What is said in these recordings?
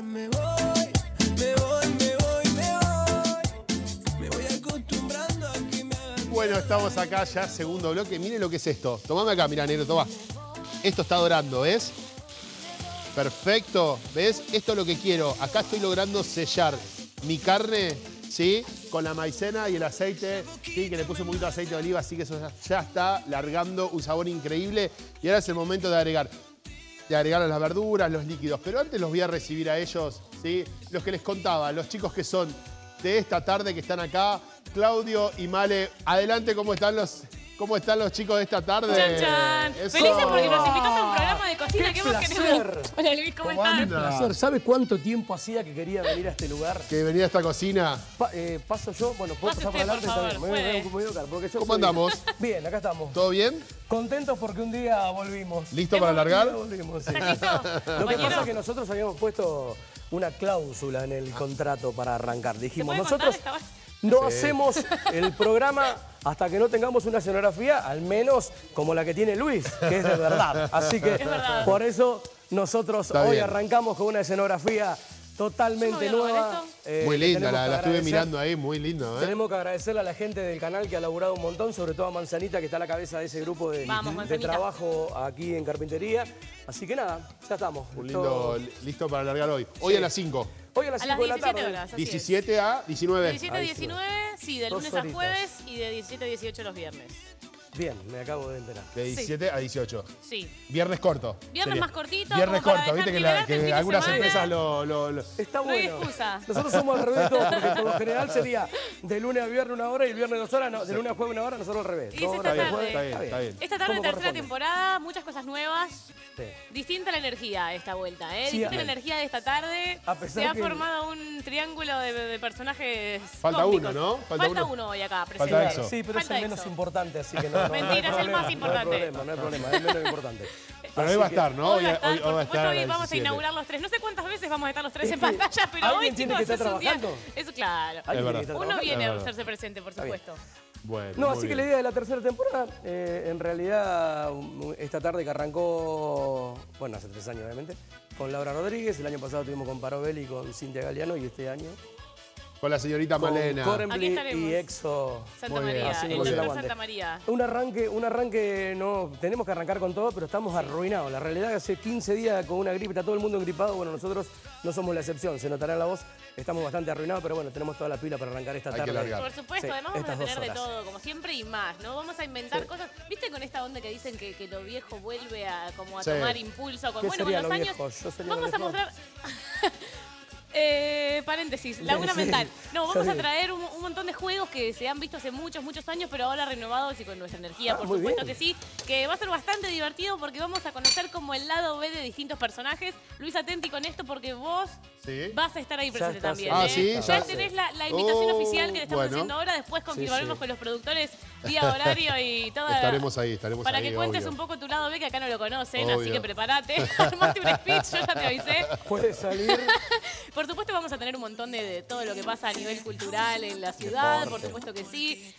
Me voy, me voy, me voy, me voy. Me voy acostumbrando a que me hagan... Bueno, estamos acá ya, segundo bloque. Miren lo que es esto. Tomame acá, mira, negro, toma. Esto está dorando, ¿ves? Perfecto, ¿ves? Esto es lo que quiero. Acá estoy logrando sellar mi carne, ¿sí? Con la maicena y el aceite, ¿sí? Que le puse un poquito de aceite de oliva, así que eso ya está largando un sabor increíble. Y ahora es el momento de agregar las verduras, los líquidos. Pero antes los voy a recibir a ellos, ¿sí? Los que les contaba, los chicos que son de esta tarde, que están acá. Claudio y Male, adelante, ¿cómo están los chicos de esta tarde? Chan, chan. Eso. Felices porque nos invitas a un programa de cocina. ¡Qué ¿Qué más placer! queremos? Hola Luis, ¿cómo estás? anda? Placer. ¿Sabe cuánto tiempo hacía que quería venir a este lugar? Que venía a esta cocina. Paso yo, bueno, puedo Pase pasar por usted, adelante, por está bien. favor, Me puede. voy a buscar, porque yo ¿Cómo soy- andamos? Bien, acá estamos. ¿Todo bien? Contentos porque un día volvimos. ¿Listo para Un día largar? volvimos, sí. ¿Estás listo? Lo que compañero? pasa es que nosotros habíamos puesto una cláusula en el contrato para arrancar. Dijimos, puede nosotros contar? no hacemos el programa hasta que no tengamos una escenografía, al menos como la que tiene Luis, que es de verdad. Así que verdad. por eso nosotros Está hoy bien. arrancamos con una escenografía totalmente ¿Yo me voy a robar nueva. Muy Le linda, tenemos la que estuve agradecer. mirando ahí, muy lindo, ¿eh? Tenemos que agradecerle a la gente del canal que ha laburado un montón, sobre todo a Manzanita, que está a la cabeza de ese grupo de Vamos, Manzanita. trabajo aquí en carpintería. Así que nada, ya estamos. Un lindo, listo para largar hoy. Hoy Sí. a las 5. Hoy a las A las 5 de la 17 tarde. horas. así es. 17 a 19. 17 a Ahí 19, sí, de Dos lunes a horitas. jueves y de 17 a 18 los viernes. Bien, me acabo de enterar. De 17 a 18. Sí. Viernes corto. Viernes sería. más cortito, Viernes como para corto, viste dejar que, liberarte el fin que de algunas semana. empresas lo... Está No hay bueno. excusa. Nosotros somos al revés de todo, porque por lo general sería de lunes a viernes 1 hora y el viernes 2 horas, no, de lunes a jueves 1 hora, nosotros al revés. Y 2 esta horas de tarde. jueves, Está bien, está bien. Esta tarde, ¿Cómo tercera corresponde? temporada, muchas cosas nuevas. Sí. Distinta la energía esta vuelta, ¿eh? Sí, Distinta la bien. energía de esta tarde. A pesar Se ha que- formado un triángulo de personajes Falta cómicos. uno, ¿no? Falta uno hoy acá, presente. Falta Exo. Sí, pero es Falta el menos Exo. importante, así que no. Mentira, es el problema, más importante. No hay problema, es el menos importante. Pero Así hoy va a que- estar, ¿no? Hoy va a estar, hoy por va a supuesto, estar a hoy las vamos a 17. inaugurar los tres. No sé cuántas veces vamos a estar los tres Es en que pantalla, pero hoy, alguien tiene chicos, que estar es un día... trabajando. Eso, claro. Alguien verdad. tiene que estar Uno trabajando. viene Es a verdad. hacerse presente, por Está bien. supuesto. Bueno, No, muy así que bien. la idea de la tercera temporada, en realidad, esta tarde que arrancó, bueno, hace 3 años obviamente, con Laura Rodríguez, el año pasado tuvimos con Parobelli y con Cintia Galeano, y este año Con la señorita con Malena. Aquí Corembli estaremos. y Exo. Santa Muy bien, María, así el nos doctor aguante. Santa María. Un arranque, no, tenemos que arrancar con todo, pero estamos arruinados. La realidad es que hace 15 días con una gripe, está todo el mundo engripado, bueno, nosotros no somos la excepción, se notará en la voz, estamos bastante arruinados, pero bueno, tenemos toda la pila para arrancar esta Hay que tarde. largar. Por supuesto, Sí, además vamos a estas 2 tener de horas. todo, como siempre y más, ¿no? Vamos a inventar cosas. ¿Viste con esta onda que dicen que lo viejo vuelve a como a Sí. tomar impulso? Con, ¿Qué bueno, sería con los lo años. viejo? Yo sería Vamos lo a viejo. mostrar. Paréntesis, laguna Sí. mental. No, Está vamos a bien. traer un montón de juegos que se han visto hace muchos, muchos años, pero ahora renovados y con nuestra energía, por muy supuesto bien. que sí. Que va a ser bastante divertido porque vamos a conocer como el lado B de distintos personajes. Luis, atenti con esto porque vos Sí. vas a estar ahí presente estás también. Ah, ¿eh? sí, Ya ya- tenés la invitación Oh, oficial que te estamos bueno. haciendo ahora. Después confirmaremos sí. con los productores día, horario y toda. Estaremos ahí, estaremos Para ahí, que cuentes obvio. un poco tu lado B, que acá no lo conocen, así Obvio. que prepárate. Armaste un speech, yo ya te avisé. Puede salir. Por supuesto vamos a tener un montón de todo lo que pasa a nivel cultural en la ciudad, por supuesto que sí.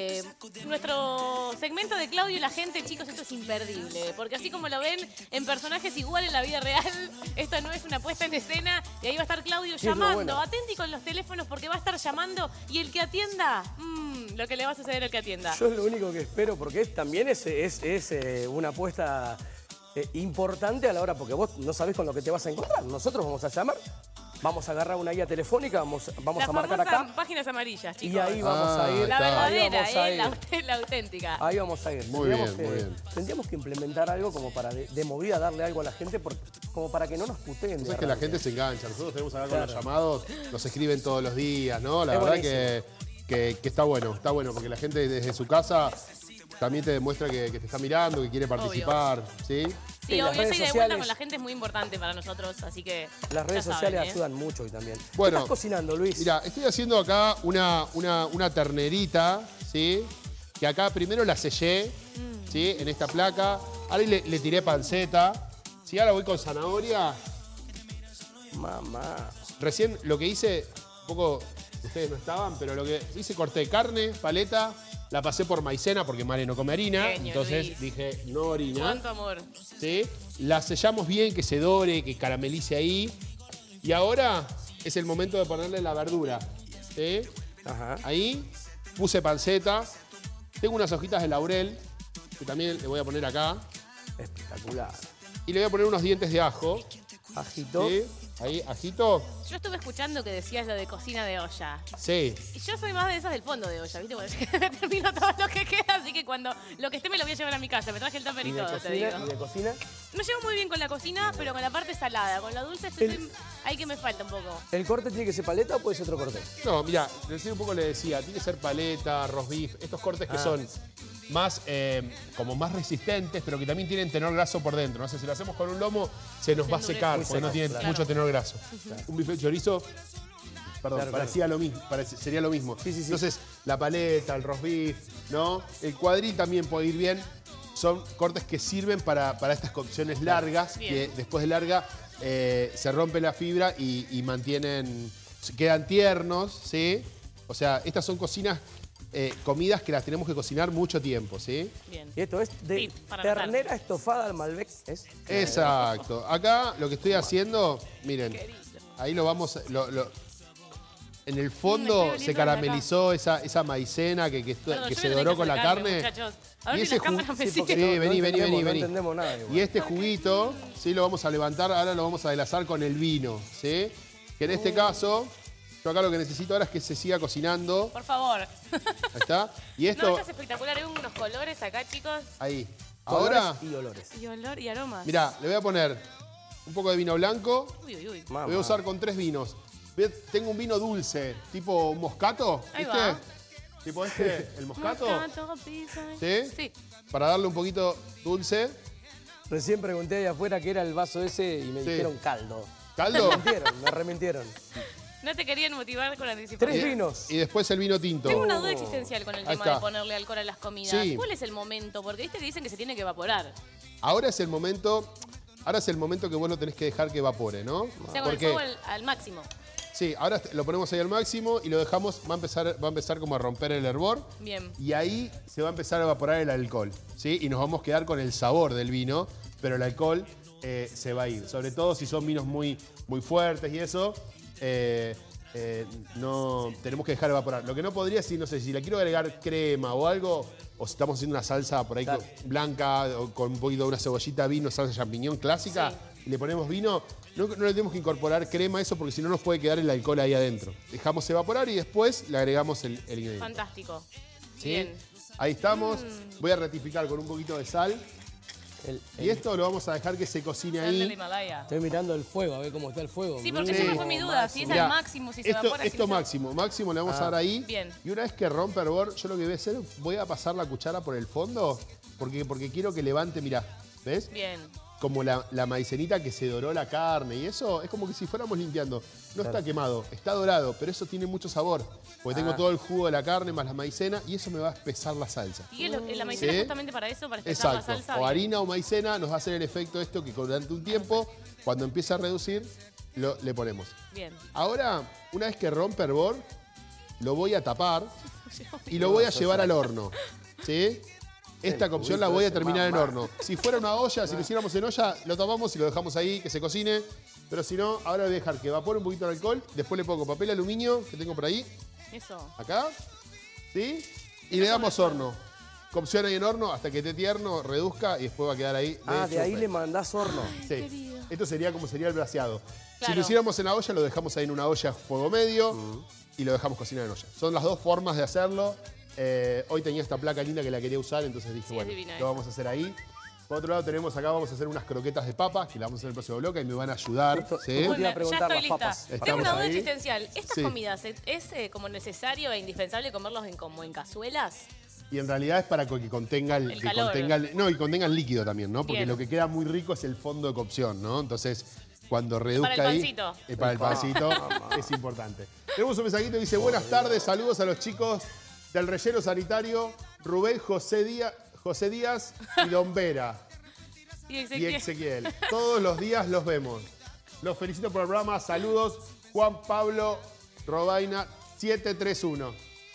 Nuestro segmento de Claudio y la gente, chicos, esto es imperdible, porque así como lo ven en personajes igual en la vida real, esto no es una puesta en escena, y ahí va a estar Claudio es lo llamando. bueno? Atenti con los teléfonos porque va a estar llamando y el que atienda, lo que le va a suceder al que atienda. Yo es lo único que espero, porque también es una apuesta importante a la hora, porque vos no sabés con lo que te vas a encontrar. Nosotros vamos a llamar, vamos a agarrar una guía telefónica, vamos Las a marcar famosas acá páginas amarillas, chicos. y ahí vamos a ir. La está. verdadera, ahí vamos a ir. la auténtica. Ahí vamos a ir. Muy Tendríamos bien, muy bien. Tendríamos que implementar algo como para de movida darle algo a la gente, como para que no nos puteen. de Es que la arranque. gente se engancha. Nosotros tenemos acá con Claro. los llamados, nos escriben todos los días, ¿no? La Es verdad buenísimo. que está bueno, porque la gente desde su casa también te demuestra que te está mirando, que quiere participar, ¿sí? Sí, Sí, las obvio, esa redes ida de vuelta sociales- con la gente es muy importante para nosotros, así que Las redes ya sociales saben, ¿eh? ayudan mucho hoy también. Bueno, ¿Qué estás cocinando, Luis? Mira, estoy haciendo acá una ternerita, ¿sí? Que acá primero la sellé, ¿sí? En esta placa. Ahora le tiré panceta. ¿Sí? Ahora voy con zanahoria. Mamá. Recién lo que hice, un poco, ustedes no estaban, pero lo que hice, corté carne, paleta, la pasé por maicena porque Mare no come harina. Genio, Entonces Luis. dije, no harina. Cuánto amor. ¿Sí? La sellamos bien, que se dore, que caramelice ahí. Y ahora es el momento de ponerle la verdura. ¿Sí? Ajá. Ahí puse panceta. Tengo unas hojitas de laurel, que también le voy a poner acá. Espectacular. Y le voy a poner unos dientes de ajo. Ajito. ¿Sí? Ahí, ajito. Yo estuve escuchando que decías lo de cocina de olla. Sí. Y yo soy más de esas del fondo de olla, ¿viste? Bueno, me termino todo lo que queda, así que cuando lo que esté me lo voy a llevar a mi casa. Me traje el tupper y todo, te digo. ¿Y de cocina? No llevo muy bien con la cocina, pero con la parte salada. Con la dulce estoy ahí que me falta un poco. ¿El corte tiene que ser paleta o puede ser otro corte? No, mira, recién un poco le decía, tiene que ser paleta, roast beef, estos cortes que son más, como más resistentes, pero que también tienen tenor graso por dentro. No sé, si lo hacemos con un lomo, se nos va a secar, Muy porque no seco, tiene claro. mucho tenor graso. Un bife de chorizo, perdón, Claro, parecía lo mismo, sería lo mismo. Sí, sí, sí. Entonces, la paleta, el roast beef, ¿no? El cuadril también puede ir bien. Son cortes que sirven para estas cocciones largas, Bien. que después de larga se rompe la fibra y mantienen, quedan tiernos, ¿sí? O sea, estas son comidas que las tenemos que cocinar mucho tiempo, ¿sí? Bien. Y esto es de Sí, para ternera estofada al Malbec. ¿Es? Exacto. Acá lo que estoy haciendo, miren, ahí lo vamos, en el fondo estoy se oliendo caramelizó esa maicena que Perdón, yo se voy a tener doró que con la acercarme, carne. muchachos. A ver Y si ese las cámaras me jugo- siguen. Sí, vení. No entendemos nada igual. Y este juguito, sí, lo vamos a levantar, ahora lo vamos a adelazar con el vino, ¿sí? Que en este caso, yo acá lo que necesito ahora es que se siga cocinando. Por favor. Ahí está. Y No, esto, esto es espectacular. Hay unos colores acá, chicos. ahí. Ahora, Colores y olores. Y olor y aromas. mirá, le voy a poner un poco de vino blanco. Uy, uy, uy. Lo voy a usar con 3 vinos. Tengo un vino dulce, tipo moscato, Ahí ¿viste? va. Tipo el moscato. Moscato, pizza. ¿Sí? Sí. Para darle un poquito dulce. Recién pregunté ahí afuera qué era el vaso ese y me Sí. dijeron caldo. ¿Caldo? Me remintieron. No te querían motivar con anticipación. 3 vinos. Y después el vino tinto. Tengo una duda existencial con el Ahí tema está. de ponerle alcohol a las comidas. Sí. ¿Cuál es el momento? Porque viste que dicen que se tiene que evaporar. Ahora es el momento que vos lo tenés que dejar que evapore, ¿no? O sea, con el Porque, fuego al máximo. sí, ahora lo ponemos ahí al máximo y lo dejamos, va a empezar como a romper el hervor. Bien. Y ahí se va a empezar a evaporar el alcohol, ¿sí? Y nos vamos a quedar con el sabor del vino, pero el alcohol se va a ir. Sobre todo si son vinos muy, muy fuertes y eso, no tenemos que dejar evaporar. Lo que no podría, si no sé, si le quiero agregar crema o algo, o si estamos haciendo una salsa por ahí Claro. blanca o con un poquito de una cebollita, vino, salsa champiñón clásica, y le ponemos vino, no le tenemos que incorporar crema a eso porque si no nos puede quedar el alcohol ahí adentro. Dejamos evaporar y después le agregamos el ingrediente. Fantástico. ¿Sí? Bien. Ahí estamos. Voy a ratificar con un poquito de sal. Y esto lo vamos a dejar que se cocine Sal del ahí. Himalaya. Estoy mirando el fuego, a ver cómo está el fuego. Sí, porque Sí. esa fue mi duda. Si es Mirá, al máximo, si se esto, evapora. si esto no se- máximo. Máximo le vamos a dar ahí. Bien. Y una vez que rompe hervor, yo lo que voy a hacer, voy a pasar la cuchara por el fondo. Porque quiero que levante, mirá. ¿Ves? Bien. Como la maicenita que se doró la carne y eso es como que si fuéramos limpiando. No está quemado, está dorado, pero eso tiene mucho sabor. Porque tengo todo el jugo de la carne más la maicena y eso me va a espesar la salsa. Y la maicena Sí. es justamente para eso, para espesar la Exacto. salsa. O Bien. harina o maicena nos va a hacer el efecto esto que durante un tiempo, cuando empieza a reducir, le ponemos. Bien. Ahora, una vez que rompe hervor, lo voy a tapar y lo voy a llevar al horno. ¿Sí? Esta cocción la voy a terminar en horno. Si fuera una olla, si lo hiciéramos en olla, lo tapamos y lo dejamos ahí, que se cocine. Pero si no, ahora voy a dejar que evapore un poquito el alcohol. Después le pongo papel aluminio, que tengo por ahí, Eso. acá. ¿Sí? Y le damos horno. Cocción ahí en horno hasta que esté tierno, reduzca y después va a quedar ahí. De ahí chupe. le mandás horno. Sí. Esto sería como sería el braseado. Si Claro. lo hiciéramos en la olla, lo dejamos ahí en una olla a fuego medio y lo dejamos cocinar en olla. Son las dos formas de hacerlo. Hoy tenía esta placa linda que la quería usar, entonces dije, Sí, es bueno, divina lo esa. vamos a hacer ahí. Por otro lado tenemos acá, vamos a hacer unas croquetas de papa, que las vamos a hacer en el próximo bloque y me van a ayudar. Justo- ¿sí? justo- Bueno, iba a preguntar ya estoy las lista. papas. Tengo Estamos una duda ahí. existencial. ¿Estas Sí. comidas es como necesario e indispensable comerlos como en cazuelas? Y en realidad es para que contenga El que calor. contenga y contenga el líquido también, ¿no? Porque Bien. lo que queda muy rico es el fondo de cocción, ¿no? Entonces, cuando reduzca el ahí, pancito. para el pancito es importante. Tenemos un mensajito que dice, buenas tardes, saludos a los chicos del relleno sanitario, Rubén José Díaz y Don Vera Y y Ezequiel. Ezequiel. Todos los días los vemos. Los felicito por el programa, saludos, Juan Pablo Robaina 731.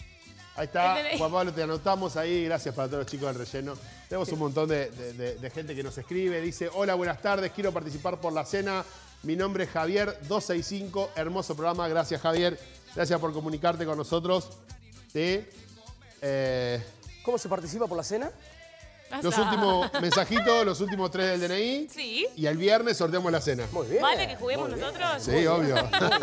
Ahí está, El DNI. Juan Pablo, te anotamos ahí. Gracias para todos los chicos del relleno. Tenemos un montón de gente que nos escribe. Dice, hola, buenas tardes. Quiero participar por la cena Mi nombre es Javier 265. Hermoso programa. Gracias, Javier. Gracias por comunicarte con nosotros. Sí. ¿Cómo se participa por la cena? Los últimos mensajitos, los últimos 3 del DNI. Sí. Y el viernes sorteamos la cena. Muy bien. ¿Vale que juguemos muy bien. nosotros? Sí, obvio.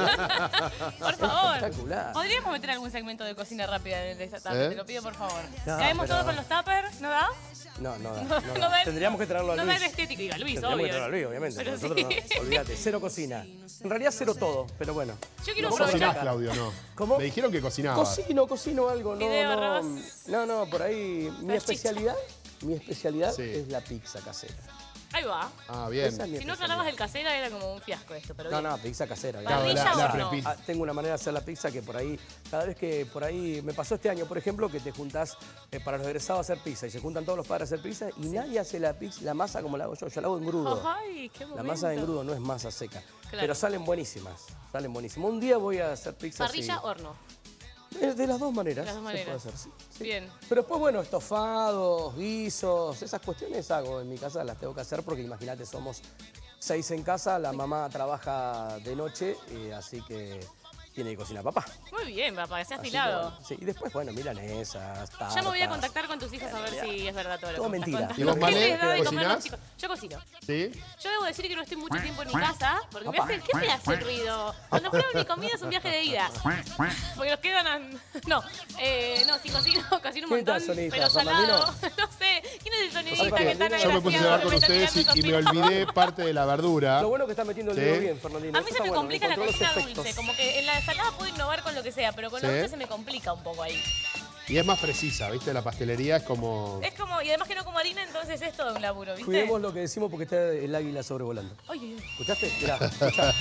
Por favor. Espectacular. Podríamos meter algún segmento de cocina rápida en esta tarde, te lo pido por favor. Caemos pero- todos con los tuppers, ¿no da? No, no da. No No da. da- Tendríamos que traerlo a No Luis. da la estética, diga Luis, Tendríamos que obvio. traerlo a Luis, obviamente. Pero Nosotros sí. no. Olvídate, cero cocina. En realidad cero todo, pero bueno. Yo quiero ¿Vos aprovechar. cocinás, Claudio, no? ¿Cómo? Me dijeron que cocinabas. Cocino algo, no, Fideo, no. arroz. No, por ahí. Mi especialidad Sí. es la pizza casera. Ahí va. Ah, bien. Esa es mi Si no especialidad. hablabas del casera era como un fiasco esto, pero No, bien. no, pizza casera. Claro, Parrilla la o no. prepizza. Tengo una manera de hacer la pizza que por ahí, cada vez que por ahí, me pasó este año, por ejemplo, que te juntás para los egresados a hacer pizza y se juntan todos los padres a hacer pizza y nadie hace la pizza, la masa como la hago yo la hago en grudo. Ay, qué momento. La masa de engrudo no es masa seca, Claro. pero salen buenísimas, Un día voy a hacer pizza Parrilla, horno. de las dos maneras. De las dos se puede maneras. hacer, sí. Bien. Pero después, bueno, estofados, guisos, esas cuestiones hago en mi casa, las tengo que hacer porque imagínate, somos 6 en casa, la mamá trabaja de noche, así que tiene que cocinar papá. Muy bien, papá, que sea Así que, afilado. bueno, sí, y después, bueno, milanesas, tartas. Ya me voy a contactar con tus hijos a ver si es verdad todo lo Todo que me mentira. estás ¿Y vos, contando. Male, ¿Qué les da de comer cocinás? los chicos? Yo cocino. ¿Sí? Yo debo decir que no estoy mucho tiempo en mi casa porque me Papá. hace, ¿qué me hace el ruido? Cuando pruebo mi comida es un viaje de ida. Porque nos quedan... No, sí, cocino un ¿Quién montón, está el sonidista? pero salado. ¿Fernandino? No sé, ¿quién es el sonidista ¿Sabes que qué? está tan Yo me puse a agraciado hablar con que me está ustedes tirando y me esos piropos? olvidé parte de la verdura. Lo bueno que está metiendo el Sí. dedo bien, Fernandino. A mí Eso se está me bueno, complica la encontró los cocina efectos. dulce, como que en la ensalada puedo innovar con lo que sea, pero con la Sí. dulce se me complica un poco ahí. Y es más precisa, ¿viste? La pastelería es como... Es como, y además que no como harina, entonces es todo un laburo, ¿viste? Cuidemos lo que decimos porque está el águila sobrevolando. Ay, ay, ay. ¿Escuchaste? Mirá, escuchá.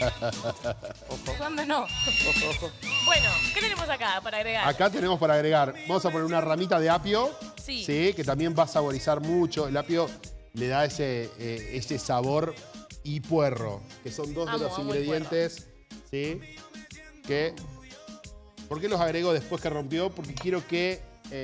¿Cuándo no? Ojo. Bueno, ¿qué tenemos acá para agregar? Acá tenemos para agregar, vamos a poner una ramita de apio, Sí. que también va a saborizar mucho. El apio le da ese sabor y puerro, que son dos de Amo, los amo el ingredientes, ¿sí? Que, ¿por qué los agrego después que rompió? Porque quiero que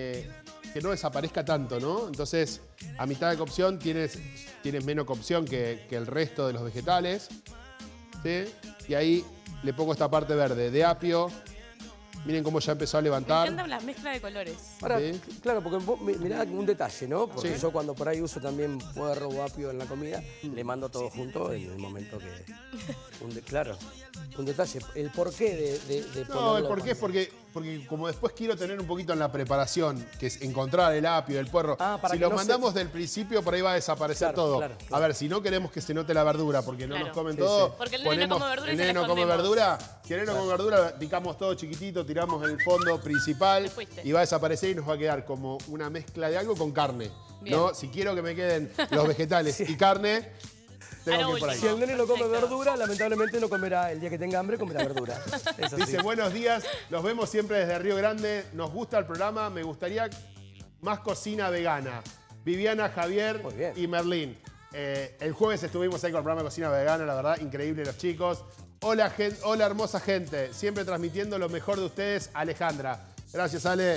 no desaparezca tanto, ¿no? Entonces, a mitad de cocción tienes menos cocción que el resto de los vegetales, ¿sí? Y ahí le pongo esta parte verde de apio. Miren cómo ya empezó a Me levantar. encanta la mezcla de colores. Ahora, Sí. claro, porque vos, mirá un detalle, ¿no? Porque Sí. yo cuando por ahí uso también puerro o apio en la comida, le mando todo junto en el momento que... claro, un detalle. El porqué de No, el ponerlo porqué es cuando- porque como después quiero tener un poquito en la preparación, que es encontrar el apio, el puerro. Ah, para si que lo no mandamos del principio, por ahí va a desaparecer Claro, todo. claro. A ver, si no queremos que se note la verdura, porque no Claro. nos comen Sí, todo. sí. Porque el nene no come verdura y el se nene la no come escondemos. verdura. Si el nene no come verdura, picamos todo chiquitito, tiramos el fondo principal Te fuiste. y va a desaparecer y nos va a quedar como una mezcla de algo con carne. Bien. ¿No? Si quiero que me queden los vegetales y carne, tengo A lo que ir por ahí. Si el nene no come Perfecto. verdura, lamentablemente no comerá. El día que tenga hambre, comerá verdura. Es así. Dice, buenos días, los vemos siempre desde Río Grande, nos gusta el programa, me gustaría más cocina vegana. Viviana, Javier Muy bien. y Merlín. El jueves estuvimos ahí con el programa de cocina vegana, la verdad, increíble los chicos. Hola, hola hermosa gente, siempre transmitiendo lo mejor de ustedes, Alejandra. Gracias, Ale.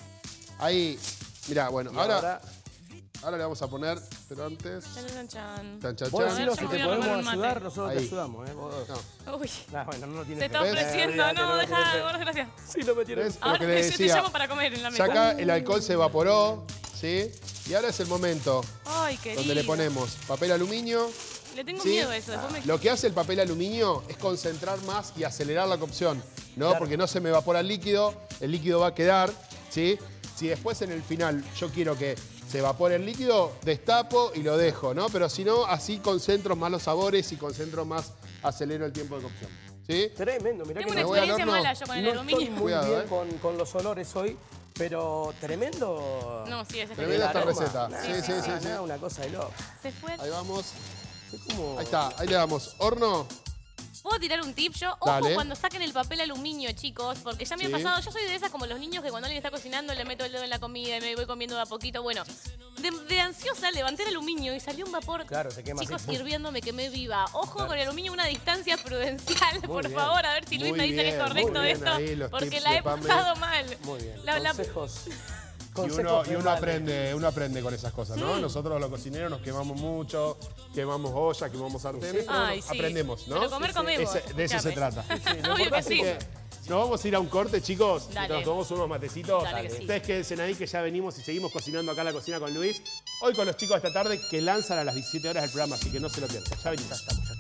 Ahí, mirá, bueno, Y ahora le vamos a poner, pero antes... Chan, chan, chan. Chan, chan, Vos chan. decinos yo si voy te a tomar podemos un mate. ayudar, nosotros Ahí. te ayudamos. ¿Eh? No, Uy, Bueno, no tiene se está fe. ofreciendo, Olvídate, no, tiene deja, fe. bueno, gracias. Sí, lo metieron. ¿Ves? Lo Ahora que le yo te decía. llamo para comer en la mesa. Ya acá el alcohol se evaporó, ¿sí? Y ahora es el momento Ay, qué donde le ponemos papel aluminio. Le tengo ¿sí? miedo a eso. Después me... Lo que hace el papel aluminio es concentrar más y acelerar la cocción, ¿no? Claro. Porque no se me evapora el líquido va a quedar, ¿sí? Si después en el final yo quiero que se evapore el líquido, destapo y lo dejo, ¿no? Pero si no, así concentro más los sabores y concentro más, acelero el tiempo de cocción, ¿sí? Tremendo, mirá Tengo que una me voy al experiencia horno. mala yo con el no aluminio. estoy muy Cuidado, bien con los olores hoy, pero tremendo. No, sí, es Tremenda esta espectacular. receta. Sí, sí, sí. Una cosa de loco. Se fue. Ahí vamos. Es como... Ahí está, ahí le damos. Horno. ¿Puedo tirar un tip yo? Ojo Dale. cuando saquen el papel aluminio, chicos, porque ya me Sí. ha pasado. Yo soy de esas como los niños que cuando alguien está cocinando le meto el dedo en la comida y me voy comiendo de a poquito. Bueno, de ansiosa levanté el aluminio y salió un vapor. Claro, se quema Chicos, así. hirviendo me quemé viva. Ojo Claro. con el aluminio, una distancia prudencial, Muy por bien. favor, a ver si Luis Muy me dice que es bien, correcto muy bien esto, ahí los porque tips la de he Pame. pasado mal. Muy bien. La- Consejos Consejos uno reales. aprende con esas cosas, ¿no? Nosotros los cocineros nos quemamos mucho, quemamos olla, quemamos sartenes, pero Ay, sí. aprendemos, ¿no? Pero comer comemos. De eso se escuchame. trata. Obvio que Así sí. que nos vamos a ir a un corte, chicos. Dale. Nos tomamos unos matecitos. Dale que sí. Ustedes quédense ahí que ya venimos y seguimos cocinando acá en la cocina con Luis. Hoy con los chicos de esta tarde que lanzan a las 17 horas el programa, así que no se lo pierdan. Ya venimos.